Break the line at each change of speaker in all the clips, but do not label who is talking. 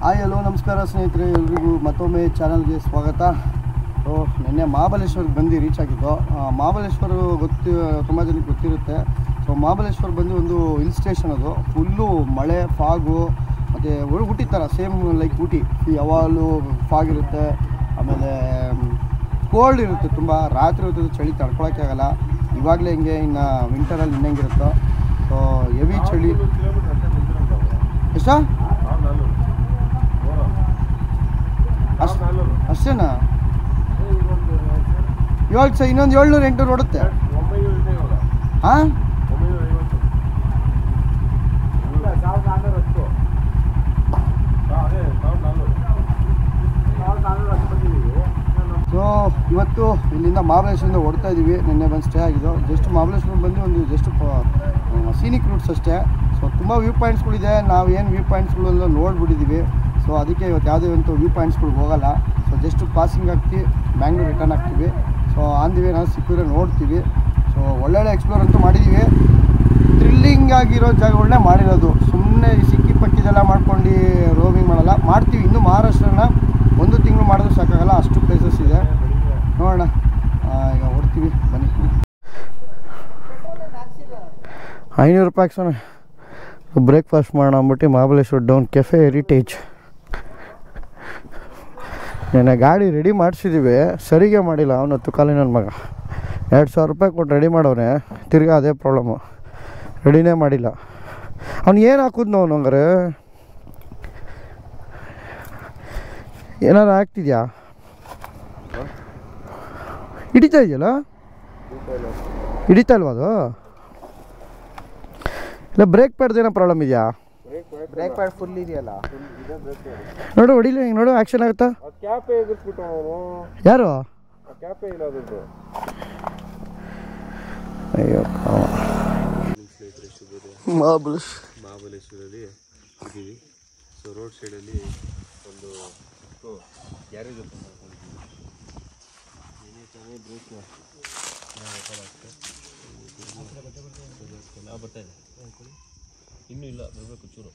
Hi hello ನಮಸ್ಕಾರ ಸ್ನೇಹಿತರೆ, ಎಲ್ರಿಗೂ ಮತ್ತೊಮ್ಮೆ ಚಾನಲ್ಗೆ ಸ್ವಾಗತ. ನಿನ್ನೆ ಮಹಾಬಲೇಶ್ವರಕ್ಕೆ ಬಂದು ರೀಚ್ ಆಗಿದ್ದು. ಮಹಾಬಲೇಶ್ವರ ತುಂಬ ಜನಕ್ಕೆ ಗೊತ್ತಿರುತ್ತೆ. ಸೊ ಮಹಾಬಲೇಶ್ವರ ಬಂದು ಒಂದು ಹಿಲ್ ಸ್ಟೇಷನ್, ಅದು ಫುಲ್ಲು ಮಳೆ, ಫಾಗು ಮತ್ತು ಊಟಿ ಥರ ಸೇಮ್ ಲೈಕ್ ಊಟಿ, ಯಾವಾಗಲೂ ಫಾಗ್ ಇರುತ್ತೆ. ಆಮೇಲೆ ಕೋಲ್ಡ್ ಇರುತ್ತೆ, ತುಂಬ ರಾತ್ರಿ ಹೊತ್ತು ಚಳಿ ತಡ್ಕೊಳಕ್ಕೆ ಆಗಲ್ಲ. ಇವಾಗಲೇ ಹಿಂಗೆ, ಇನ್ನು ವಿಂಟರಲ್ಲಿ ಇನ್ನಂಗಿರುತ್ತೋ. ಸೊ ಹೆವಿ ಚಳಿ. ಎಷ್ಟಾ ಅಷ್ಟೇನಾ? ಇನ್ನೊಂದು 700-800 ಓಡುತ್ತೆ. ಹಾಂ, ಸೊ ಇವತ್ತು ಇಲ್ಲಿಂದ ಮಹಾಬಲೇಶ್ವರದಿಂದ ಓಡ್ತಾ ಇದ್ದೀವಿ. ನಿನ್ನೆ ಬಂದು ಸ್ಟೇ ಆಗಿದ್ದು. ಜಸ್ಟ್ ಮಹಾಬಲೇಶ್ವರ ಬಂದು ಒಂದು ಜಸ್ಟ್ ಸೀನಿಕ್ ರೂಟ್ಸ್ ಅಷ್ಟೇ. ಸೊ ತುಂಬ ವ್ಯೂ ಪಾಯಿಂಟ್ಸ್ಗಳಿದೆ. ನಾವು ಏನು ವ್ಯೂ ಪಾಯಿಂಟ್ಸ್ಗಳೆಲ್ಲ ನೋಡ್ಬಿಟ್ಟಿದ್ದೀವಿ. ಸೊ ಅದಕ್ಕೆ ಇವತ್ತು ಯಾವುದೇ ಒಂದು ವ್ಯೂ ಪಾಯಿಂಟ್ಸ್ಗಳಿಗೆ ಹೋಗಲ್ಲ. ಸೊ ಜಸ್ಟ್ ಪಾಸಿಂಗ್ ಆಗ್ತೀವಿ, ಬ್ಯಾಂಗ್ಳೂರ್ ರಿಟರ್ನ್ ಆಗ್ತೀವಿ. ಸೊ ಆನ್ ದಿ ವೇ ನಾವು ಸಿಕ್ಕಿದ್ರೆ ನೋಡ್ತೀವಿ. ಸೊ ಒಳ್ಳೊಳ್ಳೆ ಎಕ್ಸ್ಪ್ಲೋರ್ ಅಂತೂ ಮಾಡಿದ್ದೀವಿ. ಥ್ರಿಲ್ಲಿಂಗ್ ಆಗಿರೋ ಜಾಗಗಳನ್ನೇ ಮಾಡಿರೋದು. ಸುಮ್ಮನೆ ಸಿಕ್ಕಿ ಪಕ್ಕಿದೆಲ್ಲ ಮಾಡ್ಕೊಂಡು ರೋವಿಂಗ್ ಮಾಡಲ್ಲ. ಮಾಡ್ತೀವಿ. ಇನ್ನೂ ಮಹಾರಾಷ್ಟ್ರನ 1 ತಿಂಗಳು ಮಾಡಿದ್ರು ಸಾಕಾಗಲ್ಲ, ಅಷ್ಟು ಪ್ಲೇಸಸ್ ಇದೆ. ನೋಡೋಣ, ಈಗ ಹೊಡ್ತೀವಿ ಬನ್ನಿ. 500 ರೂಪಾಯಿ ಸೋನೆ ಬ್ರೇಕ್ಫಾಸ್ಟ್ ಮಾಡೋಣ ಅಂದ್ಬಿಟ್ಟು ಮಹಾಬಲೇಶ್ವರ ಡೌನ್ ಕೆಫೆ ಹೆರಿಟೇಜ್. ನೆನ್ನೆ ಗಾಡಿ ರೆಡಿ ಮಾಡಿಸಿದ್ದೀವಿ, ಸರಿಗೆ ಮಾಡಿಲ್ಲ. ಅವನು 10 ಕಾಲಿನ ನನ್ನ ಮಗ 2000 ರೂಪಾಯಿ ಕೊಟ್ಟು ರೆಡಿ ಮಾಡೋನೆ. ತಿರ್ಗಾ ಅದೇ ಪ್ರಾಬ್ಲಮ್ಮು, ರೆಡಿನೇ ಮಾಡಿಲ್ಲ. ಅವ್ನು ಏನು ಹಾಕುದ್ನು ಅವನು? ಹಂಗಾರೆ ಏನಾರು ಆಗ್ತಿದ್ಯಾ? ಹಿಡಿತಾ ಇದೆಯಲ್ಲ? ಹಿಡಿತಾ ಇಲ್ವಾ ಅದು? ಇಲ್ಲ ಬ್ರೇಕ್ ಪ್ಯಾಡ್ದೇನೋ ಪ್ರಾಬ್ಲಮ್ ಇದೆಯಾ?
ಬ್ರೇಕ್ ಪ್ಯಾಡ್ ಫುಲ್ ಇದೆಯಲ್ಲ,
ನೋಡು, ಹೊಡಿಲಿ. ಹಿಂಗೆ ನೋಡು, ಆ್ಯಕ್ಷನ್ ಆಗುತ್ತಾ? ಯಾರು? ಅಯ್ಯೋ,
ಮಹಾಬಲೇಶ್ವರಲ್ಲಿ ಇದ್ದೀವಿ. ಸೊ ರೋಡ್ ಸೈಡಲ್ಲಿ ಒಂದು ಗ್ಯಾರೇಜ್ ಓಪನ್ ಮಾಡ್ಕೊಂಡಿದ್ದೀವಿ. ಏನೇ ತಾನೇ ಬ್ರೇಕ್ ಬರ್ತಾ ಇದೆ, ಇನ್ನೂ ಇಲ್ಲ, ಬರಬೇಕು ಚೂರು.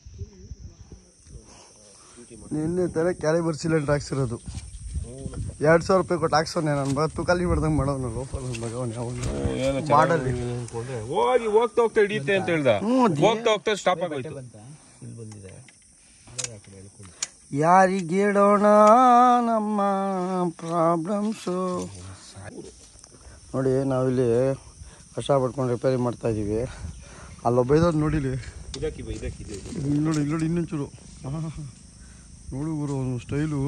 ನಿನ್ನೆ ಥರ ಕ್ಯಾಲಿಬರ್ ಸಿಲಿಂಡರ್ ಹಾಕ್ಸಿರೋದು 2000 ರೂಪಾಯಿ ಕೊಟ್ಟು ಹಾಕ್ಸೋನೆ. ನನ್ನ ಮಗ ತುಕಾಲಿ ಮಾಡ್ದಂಗೆ ಮಾಡೋನು. ಲೋಫರ್ ನನ್ನ ಮಗವನು ಅವನು ಮಾಡಲ್ಲಿ
ಹೋಗ್ತಾ ಹೋಗ್ತಾ ಹಿಡಿಯುತ್ತೆ ಅಂತ ಹೇಳ್ದ. ಹೋಗ್ತಾ ಹೋಗ್ತಾ ಸ್ಟಾಪ್ ಆಗೋಯ್ತು. ಇಲ್ಲಿ ಬಂದಿದೆ,
ಯಾರಿಗೆ ಹೇಳೋಣ ನಮ್ಮ ಪ್ರಾಬ್ಲಮ್ಸು. ನೋಡಿ, ನಾವಿಲ್ಲಿ ಕಷ್ಟಪಡ್ಕೊಂಡು ರಿಪೇರಿ ಮಾಡ್ತಾ ಇದ್ದೀವಿ. ಅಲ್ಲೊಬ್ಬ ಇದ್ದದ್ದು ನೋಡಿಲಿ, ನೋಡಿ ಇಲ್ಲಿ ನೋಡಿ, ಇನ್ನೊಂಚೂರು ನೋಡು ಗುರು, ಅವನು ಸ್ಟೈಲು.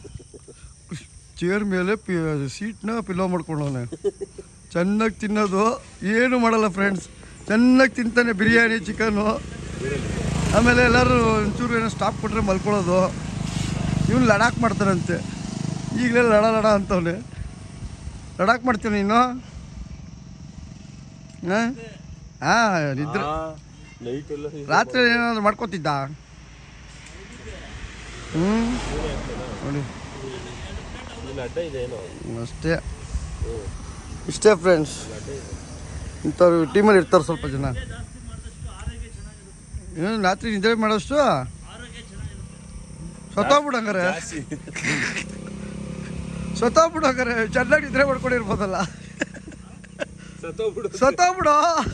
ಚೇರ್ ಮೇಲೆ ಸೀಟ್ನ ಪಿಲ್ಲೋ ಮಾಡ್ಕೊಂಡವನೆ. ಚೆನ್ನಾಗಿ ತಿನ್ನೋದು, ಏನು ಮಾಡಲ್ಲ ಫ್ರೆಂಡ್ಸ್. ಚೆನ್ನಾಗಿ ತಿಂತಾನೆ, ಬಿರಿಯಾನಿ, ಚಿಕನ್ನು. ಆಮೇಲೆ ಎಲ್ಲರೂ ಒಂಚೂರು ಏನೋ ಸ್ಟಾಪ್ ಕೊಟ್ಟರೆ ಮಲ್ಕೊಳ್ಳೋದು. ಇವನು ಲಡಾಕ್ ಮಾಡ್ತಾನಂತೆ. ಈಗಲೇ ಲಡ ಅಂತವನೆ. ಲಡಾಕ್ ಮಾಡ್ತೀನಿ ನೀನು? ಹಾಂ, ನಿದ್ರೆ ರಾತ್ರಿ ಏನಾದ್ರು ಮಾಡ್ಕೊತಿದ್ದ? ನೋಡಿ ಅಷ್ಟೇ, ಇಷ್ಟೇ ಫ್ರೆಂಡ್ಸ್. ಇಂಥವ್ರು ಟೀಮಲ್ಲಿ ಇರ್ತಾರೆ ಸ್ವಲ್ಪ ಜನ. ಏನು ರಾತ್ರಿ ನಿದ್ರೆ ಮಾಡೋಷ್ಟು ಸ್ವತಃಬಿಡಂಗಾರೆ, ಚೆನ್ನಾಗಿ ನಿದ್ರೆ ಮಾಡ್ಕೊಂಡಿರ್ಬೋದಲ್ಲ. ಸ್ವತಃಬಿಡೋ,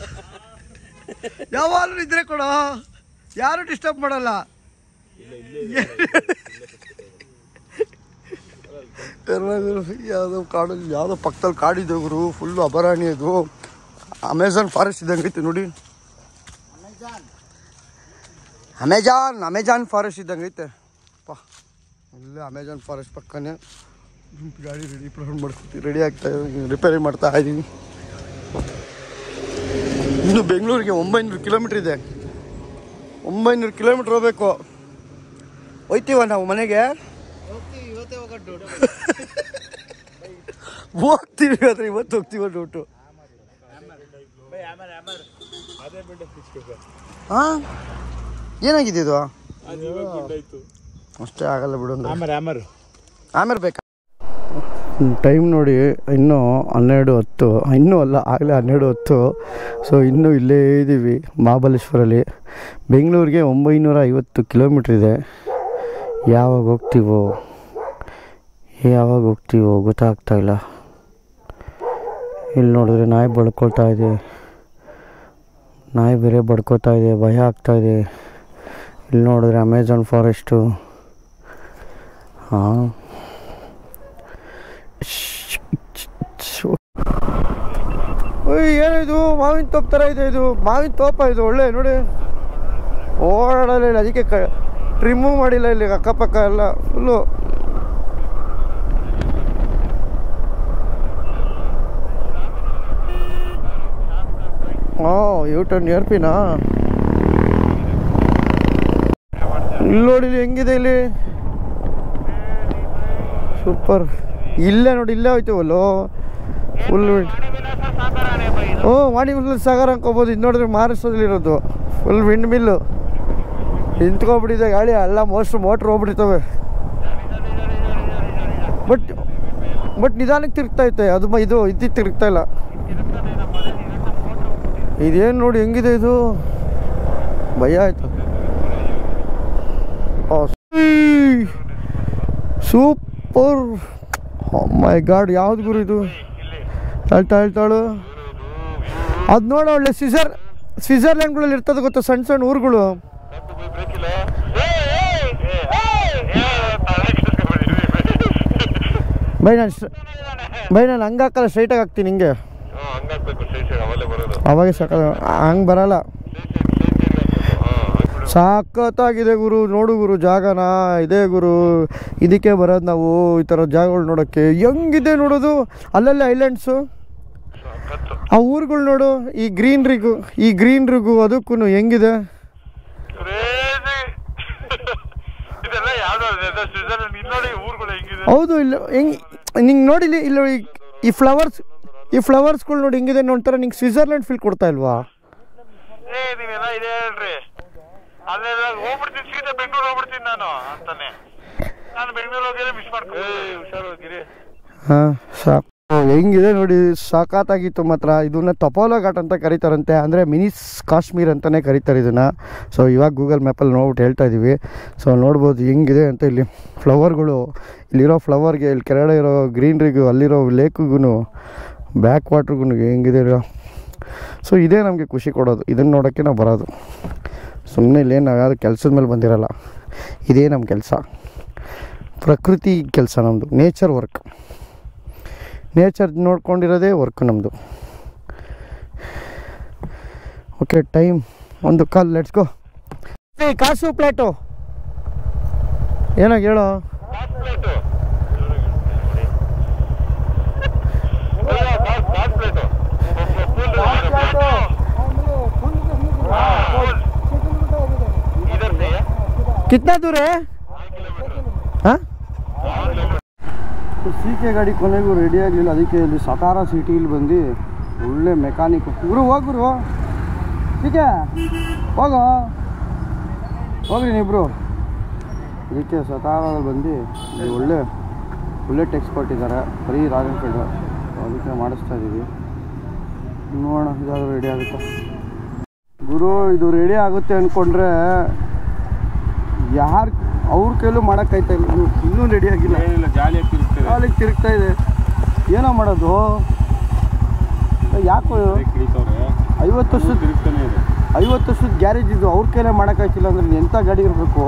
ಯಾವಾಗಲೂ ನಿದ್ರೆ ಕೊಡೋ, ಯಾರು ಡಿಸ್ಟರ್ಬ್ ಮಾಡಲ್ಲ. ಯಾವುದೋ ಕಾಡಲ್ಲಿ, ಯಾವುದೋ ಪಕ್ಕದಲ್ಲಿ ಕಾಡಿದೆ ಗುರು. ಫುಲ್ಲು ಅಭರಾಣಿ ಅದು. ಅಮೆಝಾನ್ ಫಾರೆಸ್ಟ್ ಇದ್ದಂಗೆ ಐತೆ ನೋಡಿ. ಅಮೆಜಾನ್ ಫಾರೆಸ್ಟ್ ಇದ್ದಂಗೆ ಐತೆ ಪಾ. ಇಲ್ಲೇ ಅಮೆಜಾನ್ ಫಾರೆಸ್ಟ್ ಪಕ್ಕನೇ ಗಾಡಿ ರೆಡಿ ಆಗ್ತಾ ರಿಪೇರಿ ಮಾಡ್ತಾ ಇದ್ದೀವಿ. ಇನ್ನು ಬೆಂಗಳೂರಿಗೆ 900 ಕಿಲೋಮೀಟ್ರ್ ಇದೆ. 900 ಕಿಲೋಮೀಟ್ರ್ ಹೋಗ್ಬೇಕು. ಹೋಯ್ತೀವ ನಾವು ಮನೆಗೆ? ಹೋಗ್ತೀವಿ ಆದರೆ ಇವತ್ತು ಹೋಗ್ತೀವ ಡೌಟು. ಹಾಂ, ಏನಾಗಿದೆ ಇದು? ಅಷ್ಟೇ ಆಗಲ್ಲ ಬಿಡು. ಆಮೇಲೆ ಬೇಕಾ? ಟೈಮ್ ನೋಡಿ, ಇನ್ನೂ 12:10. ಇನ್ನೂ ಅಲ್ಲ, ಆಗಲೇ 12:10. ಸೊ ಇನ್ನೂ ಇಲ್ಲೇ ಇದ್ದೀವಿ ಮಹಾಬಲೇಶ್ವರಲ್ಲಿ. ಬೆಂಗಳೂರಿಗೆ 950 ಕಿಲೋಮೀಟ್ರ್ ಇದೆ. ಯಾವಾಗ ಹೋಗ್ತೀವೋ ಗೊತ್ತಾಗ್ತಾ ಇಲ್ಲ. ಇಲ್ಲಿ ನೋಡಿದ್ರೆ ನಾಯಿ ಬಡ್ಕೊಳ್ತಾ ಇದೆ, ನಾಯಿ ಬೇರೆ ಬಡ್ಕೋತಾ ಇದೆ, ಭಯ ಆಗ್ತಾಯಿದೆ. ಇಲ್ಲಿ ನೋಡಿದ್ರೆ ಅಮೆಝಾನ್ ಫಾರೆಸ್ಟು. ಹಾಂ, ಏನಿದು ಮಾವಿನ ತೋಪ್ ಥರ ಇದೆ. ಇದು ಮಾವಿನ ತೋಪ, ಇದು ಒಳ್ಳೆ ನೋಡಿ, ಓಡಾಡಲ್ಲ ಇಲ್ಲ, ಅದಕ್ಕೆ ಟ್ರಿಮ್ಮು ಮಾಡಿಲ್ಲ ಇಲ್ಲಿ ಅಕ್ಕಪಕ್ಕ ಎಲ್ಲ ಫುಲ್ಲು. ಯೂಟರ್ನ್ ಏರ್ಪಿನಾ ಇಲ್ಲಿ ನೋಡಿ, ಇಲ್ಲಿ ಹೆಂಗಿದೆ ಇಲ್ಲಿ, ಸೂಪರ್. ಇಲ್ಲೇ ನೋಡಿ, ಇಲ್ಲೇ ಹೋಯ್ತೀವಲ್ಲೋ ಫುಲ್. ವಾಣಿ ಮಿಲ್ ಸಾಗರ ಅನ್ಕೋಬೋದು. ಇದು ನೋಡಿದ್ರೆ ಮಹಾರಾಷ್ಟ್ರದಲ್ಲಿರೋದು, ಫುಲ್ ವಿಂಡ್ ಮಿಲ್ಲು ನಿಂತ್ಕೊಬಿಟ್ಟಿದೆ ಗಾಳಿ ಎಲ್ಲ, ಮೋಟ್ರ್ ಹೋಗ್ಬಿಡ್ತವೆ. ಬಟ್ ನಿಧಾನಕ್ಕೆ ತಿರುಗ್ತಾ ಐತೆ ಅದು, ಇದು ತಿರುಗ್ತಾ ಇಲ್ಲ. ಇದೇನು ನೋಡಿ ಹೆಂಗಿದೆ ಇದು, ಭಯ ಆಯ್ತು. ಸೂಪರ್, ಮೈ ಗಾಡ್, ಯಾವ್ದು ಗುರು ಇದು? ಹೇಳ್ತಾಳು ಅದು ನೋಡ, ಒಳ್ಳೆ ಸ್ವಿಟ್ಜರ್ಲ್ಯಾಂಡ್ಗಳಲ್ಲಿ ಇರ್ತದೆ ಗೊತ್ತಾ, ಸಣ್ಣ ಸಣ್ಣ ಊರುಗಳು. ಬೈ ನಾನು ಹಂಗೆ ಹಾಕಲ್ಲ, ಸ್ಟ್ರೈಟಾಗಿ ಹಾಕ್ತೀನಿ ಹಿಂಗೆ, ಅವಾಗ ಹಂಗೆ ಬರಲ್ಲ. ಸಾಕತ್ತಾಗಿದೆ ಗುರು, ನೋಡು ಗುರು ಜಾಗನ, ಇದೆ ಗುರು, ಇದಕ್ಕೆ ಬರೋದು ನಾವು ಈ ಥರ ಜಾಗಗಳು ನೋಡೋಕ್ಕೆ. ಹೆಂಗಿದೆ ನೋಡೋದು, ಅಲ್ಲಲ್ಲೇ ಐಲ್ಯಾಂಡ್ಸು, ಆ ಊರುಗಳು ನೋಡು, ಈ ಗ್ರೀನ್ರಿಗೂ ಅದಕ್ಕೂ ಹೆಂಗಿದೆ. ಹೌದು, ಇಲ್ಲ ಹೆಂಗೆ ನಿಂಗೆ ನೋಡಿಲಿ, ಇಲ್ಲ ಈ ಫ್ಲವರ್ಸ್ಗಳು ನೋಡಿ ಹೆಂಗಿದೆ, ನೋಡ್ತಾರೆ. ನಿಂಗೆ ಸ್ವಿಟ್ಜರ್ಲ್ಯಾಂಡ್ ಫೀಲ್ ಕೊಡ್ತಾ ಇಲ್ವಾ? ಹಾಂ, ಸಾಕು, ಹೆಂಗಿದೆ ನೋಡಿ, ಸಾಕಾಗಿತ್ತು ಮಾತ್ರ. ಇದನ್ನ ತಪೋಲಾ ಘಾಟ್ ಅಂತ ಕರೀತಾರಂತೆ, ಅಂದರೆ ಮಿನಿ ಕಾಶ್ಮೀರ್ ಅಂತಲೇ ಕರೀತಾರೆ ಇದನ್ನು. ಸೊ ಇವಾಗ ಗೂಗಲ್ ಮ್ಯಾಪಲ್ಲಿ ನೋಡ್ಬಿಟ್ಟು ಹೇಳ್ತಾ ಇದ್ದೀವಿ. ಸೊ ನೋಡ್ಬೋದು ಹೆಂಗಿದೆ ಅಂತ. ಇಲ್ಲಿ ಫ್ಲವರ್ಗಳು, ಇಲ್ಲಿರೋ ಫ್ಲವರ್ಗೆ, ಇಲ್ಲಿ ಕೆಳಗಡೆ ಇರೋ ಗ್ರೀನ್ರಿಗೂ, ಅಲ್ಲಿರೋ ಲೇಕಿಗೂ, ಬ್ಯಾಕ್ ವಾಟ್ರಿಗೂ ಹೆಂಗಿದೆ. ಸೊ ಇದೇ ನಮಗೆ ಖುಷಿ ಕೊಡೋದು, ಇದನ್ನು ನೋಡೋಕ್ಕೆ ನಾವು ಬರೋದು. ಸುಮ್ಮನೆ ಇಲ್ಲೇನು ನಾವು ಯಾವುದು ಕೆಲಸದ ಮೇಲೆ ಬಂದಿರಲ್ಲ, ಇದೇ ನಮ್ಮ ಕೆಲಸ, ಪ್ರಕೃತಿ ಕೆಲಸ ನಮ್ಮದು, ನೇಚರ್ ವರ್ಕ್. ನೇಚರ್ ನೋಡ್ಕೊಂಡಿರೋದೇ ವರ್ಕ್ ನಮ್ಮದು. Okay, time 1 let's go. ಕಾಸು ಪ್ಲೇಟು ಏನಾಗ ಹೇಳೋ. कितना दूर है? हाँ, ಸಿ.ಕೆ ಗಾಡಿ ಕೊನೆಗೂ ರೆಡಿ ಆಗಲಿಲ್ಲ, ಅದಕ್ಕೆ ಇಲ್ಲಿ ಸತಾರಾ ಸಿಟಿಲಿ ಬಂದು ಒಳ್ಳೆ ಮೆಕ್ಯಾನಿಕ್. ಗುರು ಹೋಗ್ರು, ಸಿ.ಕೆ ಹೋಗ್ರಿ ನೀಬ್ರು. ಅದಕ್ಕೆ ಸತಾರದಲ್ಲಿ ಬಂದು ಇಲ್ಲಿ ಒಳ್ಳೆ ಬುಲೆಟ್ ಎಕ್ಸ್ಪರ್ಟ್ ಇದ್ದಾರೆ, ಬರೀ ರಾಯಲ್ ಎನ್ಫೀಲ್ಡ್, ಅದಕ್ಕೆ ಮಾಡಿಸ್ತಾ ಇದ್ದೀವಿ. ನೋಡೋಣ ಇದಾದರೂ ರೆಡಿ ಆಗುತ್ತೆ. ಗುರು ಇದು ರೆಡಿ ಆಗುತ್ತೆ ಅಂದ್ಕೊಂಡ್ರೆ ಯಾರು ಅವ್ರ ಕೈಲೂ ಮಾಡೋಕ್ಕಾಯ್ತಾ ಇಲ್ಲ, ಇನ್ನೂ ರೆಡಿ ಆಗಿಲ್ಲ. ಜಾಲಿಗೆ ತಿರುಗ್ತಾ ಇದೆ, ಏನೋ ಮಾಡೋದು. ಯಾಕೋ 50 ವರ್ಷದ ಗ್ಯಾರೇಜ್ ಇದು, ಅವ್ರ ಕೈಲೇ ಮಾಡೋಕ್ಕಾಯ್ತಿಲ್ಲ ಅಂದ್ರೆ ಎಂಥ ಗಾಡಿ ಇರಬೇಕು.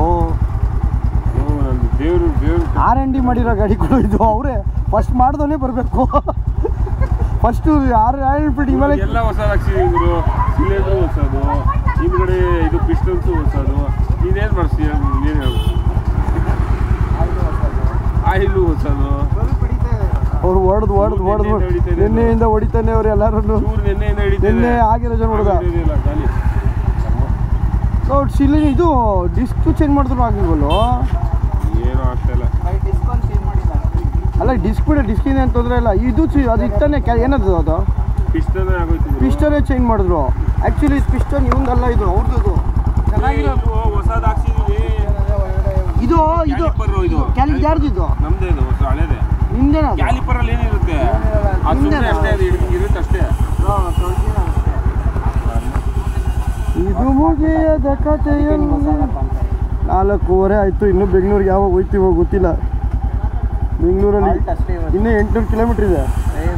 R&D ಮಾಡಿರೋ ಗಾಡಿಗಳು ಇದು, ಅವರೇ ಫಸ್ಟ್ ಮಾಡ್ದವನೇ ಬರಬೇಕು. ಫಸ್ಟು ರಾಯಲ್ ಎನ್ಫೀಲ್ಡ್ ಇವೆಲ್ಲ
ಎಲ್ಲ ಹೊಸದಾಗ್ಸಿದ್ರು, ಸಿಲಿಂಡ್ರು ಹೊಸದು, ಹಿಂದ್ಗಡೆ ಇದು ಪಿಸ್ಟನ್ಸು ಹೊಸದು. ನೀನೇನು ಮಾಡಿಸ್ತೀಯ? ನೀನು ಹೇಳು. ಆಯಿಲು ಹೊಸದು.
ಅವ್ರು ಹೊಡೆದು ನಿನ್ನೆಯಿಂದ ಹೊಡಿತಾನೆ ಅವ್ರು ಎಲ್ಲರೂ. ನಿನ್ನೆ ಆಗಿರೋ ಜನ ಹೊಡೆದ ನೋಡಿ. ಸಿಲಿ ಇದು ಡಿಸ್ಕ್ ಚೇಂಜ್ ಮಾಡಿದ್ರು ಆಗಿಲ್ವಲ್ಲ,
ಏನೂ ಆಗ್ತಾಯಿಲ್ಲ.
ಅಲ್ಲ ಡಿಸ್ಕ್ ಬಿಡ, ಡಿಸ್ಕಿನ ಏನು ತೊಂದರೆ ಇಲ್ಲ. ಇದು ಅದು ಇತ್ತಾನೆ ಏನದು, ಅದು ಪಿಸ್ಟನೇ ಚೇಂಜ್ ಮಾಡಿದ್ರು. ಆ್ಯಕ್ಚುಲಿ ಪಿಸ್ಟನ್ ಇವಂದಲ್ಲ, ಇದು ಅವ್ರದ್ದು ಚೆನ್ನಾಗಿರೋದು.
ಹೊಸದು ಹಾಕ್ಸಿದೀವಿ.
ಇದು ಯಾರ್ದು ಇದು?
ನಮ್ದೇ, ಇದು ಹಳೇದೇ.
ನಿಮ್ದೇನ?
ಕ್ಯಾಲಿಪರಲ್ಲಿ ಏನಿರುತ್ತೆ ಅಷ್ಟೇ, ಅದು ಇರುತ್ತೆ ಅಷ್ಟೇ.
ಇದು ಮುಗಿಯದ ಕಥೆಯಲ್ಲಿ 4:15 ಆಯಿತು. ಇನ್ನೂ ಬೆಂಗಳೂರಿಗೆ ಯಾವಾಗ ಹೋಗ್ತೀವೋ ಗೊತ್ತಿಲ್ಲ. ಬೆಂಗಳೂರಲ್ಲಿ ಇನ್ನೂ 800 ಕಿಲೋಮೀಟ್ರ್ ಇದೆ.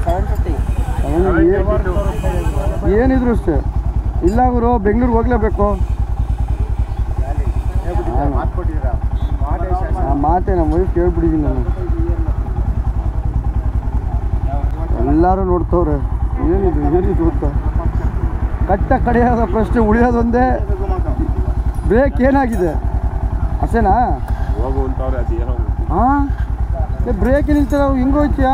750
ಏನಿದ್ರು ಅಷ್ಟೇ. ಇಲ್ಲ ಗುರು, ಬೆಂಗಳೂರಿಗೆ ಹೋಗ್ಲೇಬೇಕು. ಮಾತೆ ನಮ್ಮ ವೈಫ್ ಕೇಳ್ಬಿಟ್ಟಿದ್ದೀನಿ ನಾನು. ಎಲ್ಲರೂ ನೋಡ್ತವ್ರೆ. ಏನಿದು ಗೊತ್ತಾ, ಕಟ್ಟ ಕಡೆಯಾದ ಪ್ರಶ್ನೆ ಉಳಿಯೋದೊಂದೇ, ಬ್ರೇಕ್ ಏನಾಗಿದೆ ಅಷ್ಟೇನಾ? ಹಾಂ, ಬ್ರೇಕ್ ನಿಲ್ತದ, ಹಿಂಗೋಯ್ತೀಯಾ?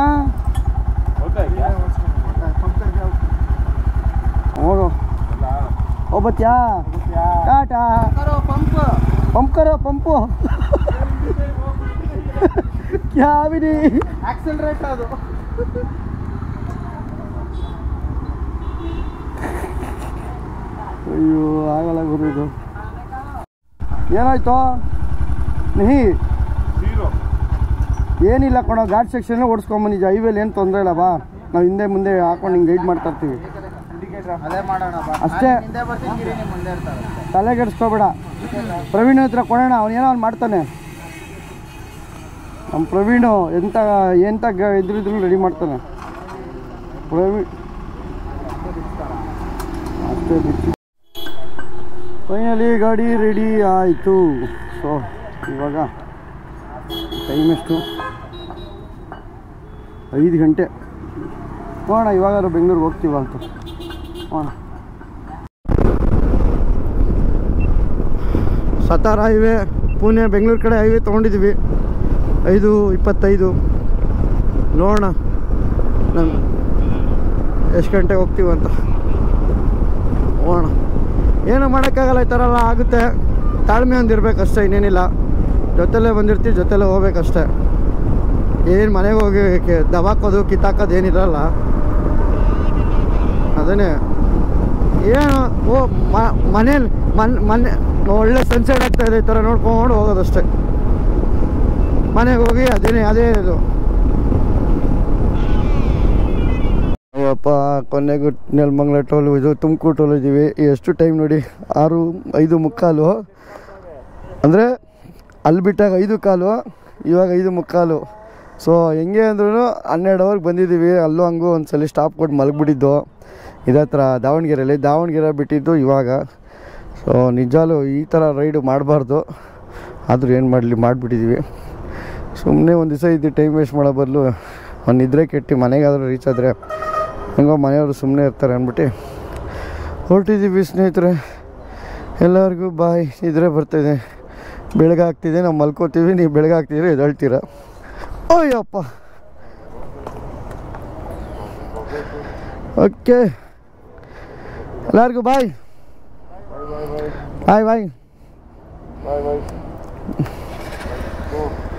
ಹೋಗೋ ಹೋಗ್ಬತ್ಯಾ? ಟಾಟಾ पंप करो पंपो क्या भी नहीं
एक्सेलरेट ಅದು
ಅಯ್ಯೋ ಆಗಲ್ಲ ಗುರು. ಇದು ಏನಾಯ್ತು? ನಿಹಿ ಏನಿಲ್ಲ ಕಣೋ, ಘಾಟ್ ಸೆಕ್ಷನ್ ಓಡಿಸ್ಕೊಂಬಂದಿದ್ದೆ. ಹೈವೇಲಿ ಏನು ತೊಂದರೆ ಇಲ್ಲ, ಬಾ ನಾವು ಹಿಂದೆ ಮುಂದೆ ಹಾಕೊಂಡು ಹಿಂಗೆ ಗೈಡ್ ಮಾಡ್ತಾ ಇರ್ತೀವಿ
ಅದೇ ಮಾಡೋಣ
ಅಷ್ಟೇ. ತಲೆಗೆಡಿಸ್ಕೋಬೇಡ. ಪ್ರವೀಣ್ ಹತ್ರ ಕೊಡೋಣ, ಅವನೇನೋ ಅವ್ನು ಮಾಡ್ತಾನೆ. ನಮ್ಮ ಪ್ರವೀಣು ಎಂತ ಇದ್ರಿದ್ರು ರೆಡಿ ಮಾಡ್ತಾನೆ ಪ್ರವೀಣ್. ಅಷ್ಟೇ ಬಿಟ್ಟು ಫೈನಲಿ ಗಾಡಿ ರೆಡಿ ಆಯಿತು. ಸೊ ಇವಾಗ ಟೈಮ್ ಎಷ್ಟು? 5 ಗಂಟೆ. ನೋಡೋಣ ಇವಾಗಾದ್ರೂ ಬೆಂಗಳೂರಿಗೆ ಹೋಗ್ತೀವ ಅಂತ ನೋಡೋಣ. ಸತಾರ ಹೈವೇ, ಪುಣೆ ಬೆಂಗಳೂರು ಕಡೆ ಹೈವೇ ತೊಗೊಂಡಿದ್ದೀವಿ. 5:25. ನೋಡೋಣ ನಾನು ಎಷ್ಟು ಗಂಟೆಗೆ ಹೋಗ್ತೀವಂತ ನೋಡೋಣ. ಏನೂ ಮಾಡೋಕ್ಕಾಗಲ್ಲ, ಈ ಥರ ಎಲ್ಲ ಆಗುತ್ತೆ. ತಾಳ್ಮೆ ಒಂದಿರ್ಬೇಕಷ್ಟೇ, ಇನ್ನೇನಿಲ್ಲ. ಜೊತೆಲೇ ಬಂದಿರ್ತೀವಿ, ಜೊತೆಲೇ ಹೋಗ್ಬೇಕಷ್ಟೆ. ಏನು ಮನೆಗೆ ಹೋಗಿ ದಬಾಕೋದು ಕಿತ್ತಾಕೋದು ಏನಿರಲ್ಲ. ಅದನ್ನೇ ಏನು ಮನೇಲಿ ಮನೆ ಒಳ್ಳೆ ಸನ್ಸೆಟ್ ಆಗ್ತಾಯಿದೆ, ಈ ಥರ ನೋಡ್ಕೊಂಡು ಹೋಗೋದಷ್ಟೇ. ಮನೆಗೆ ಹೋಗಿ ಅದೇ ಇದು. ಅಯ್ಯಪ್ಪ, ಕೊನೆಗೂ ನೆಲಮಂಗಲ ಟೋಲು, ಇದು ತುಮಕೂರು ಟೋಲ್ ಇದ್ದೀವಿ. ಎಷ್ಟು ಟೈಮ್ ನೋಡಿ, 5:45. ಅಂದರೆ ಅಲ್ಲಿ ಬಿಟ್ಟಾಗ 5:15, ಇವಾಗ 5:45. ಸೊ ಹೆಂಗೆ ಅಂದ್ರೂ 12 ಅವರ್ಗೆ ಬಂದಿದ್ದೀವಿ. ಅಲ್ಲೂ ಹಂಗೂ ಒಂದು ಸಲ ಸ್ಟಾಪ್ ಕೊಟ್ಟು ಮಲಗಿಬಿಟ್ಟಿದ್ದು. ಇದೇ ಥರ ದಾವಣಗೆರೆ ಬಿಟ್ಟಿದ್ದು ಇವಾಗ. ಸೊ ನಿಜಾಲು ಈ ಥರ ರೈಡು ಮಾಡಬಾರ್ದು, ಆದರೂ ಏನು ಮಾಡಲಿ ಮಾಡಿಬಿಟ್ಟಿದ್ದೀವಿ. ಸುಮ್ಮನೆ ಒಂದು ದಿವಸ ಇದ್ದು ಟೈಮ್ ವೇಸ್ಟ್ ಮಾಡೋ ಬದಲು ಒಂದು ನಿದ್ರೆ ಕೆಟ್ಟು ಮನೆಗಾದರೂ ರೀಚ್ ಆದರೆ ಹೆಂಗೋ ಮನೆಯವರು ಸುಮ್ಮನೆ ಇರ್ತಾರೆ ಅಂದ್ಬಿಟ್ಟು ಹೊರಟಿದ್ದೀವಿ ಸ್ನೇಹಿತರೆ. ಎಲ್ಲರಿಗೂ ಬಾಯ್. ನಿದ್ರೆ ಬರ್ತಾಯಿದೆ, ಬೆಳಗಾಗ್ತಿದೆ, ನಾವು ಮಲ್ಕೋತೀವಿ, ನೀವು ಬೆಳಗಾಗ್ತಿದ್ರೆ ಎದ್ದೇಳ್ತೀರ. ಓಯ್ಯಪ್ಪ, ಓಕೆ ಎಲ್ಲರಿಗೂ ಬಾಯ್ ಬಾಯ್ ಬಾಯ್ ಬಾಯ್.